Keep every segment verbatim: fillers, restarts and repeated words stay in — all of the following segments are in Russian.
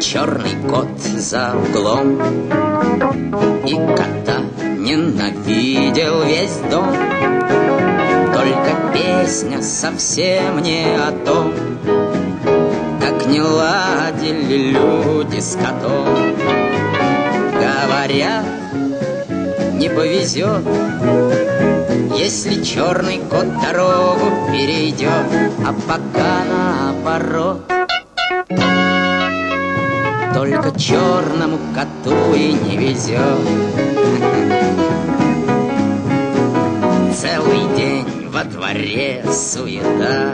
черный кот за углом и кота ненавидел весь дом. Только песня совсем не о том, как не ладили люди с котом. Говорят, не повезет, если черный кот дорогу перейдет, а пока наоборот. Только черному коту и не везет. Целый день во дворе суета,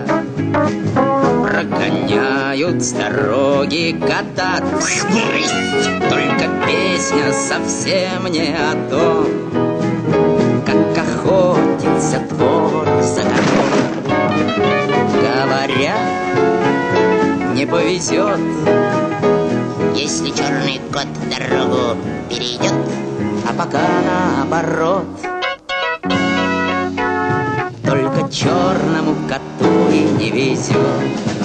прогоняют с дороги кота. Только песня совсем не о том, как охотится двор за котом. Говорят, не повезет, если черный кот дорогу перейдет, а пока наоборот. Только черному коту и не везет.